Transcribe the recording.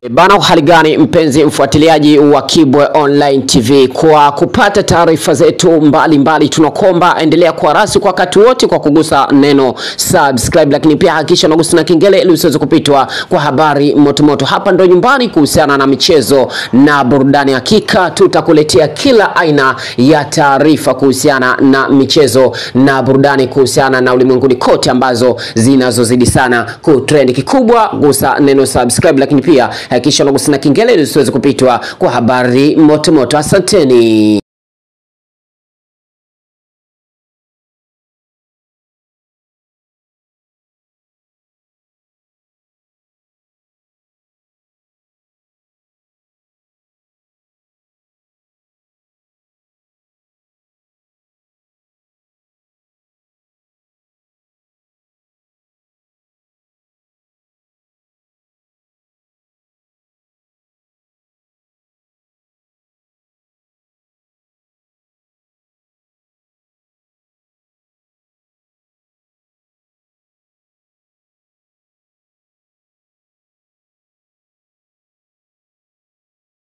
Bana, hali gani mpenzi mfuatiliaji wa Kibwe Online TV, kwa kupata taarifa zetu mbalimbali tunakomba endelea kuwa rasi kwa wakati wote kwa kugusa neno subscribe, lakini pia hakikisha unagusa na kengele ili usiweze kupitwa kwa habari motomoto. Hapa ndo nyumbani kuhusiana na michezo na burudani. Hakika tutakuletea kila aina ya taarifa kuhusiana na michezo na burudani, kuhusiana na ulimwenguni kote ambazo zinazozidi sana kutrend. Kikubwa gusa neno subscribe, lakini pia hakikisha unagusa na kengele ili usiweze kupitwa kwa habari motomoto. Asanteni.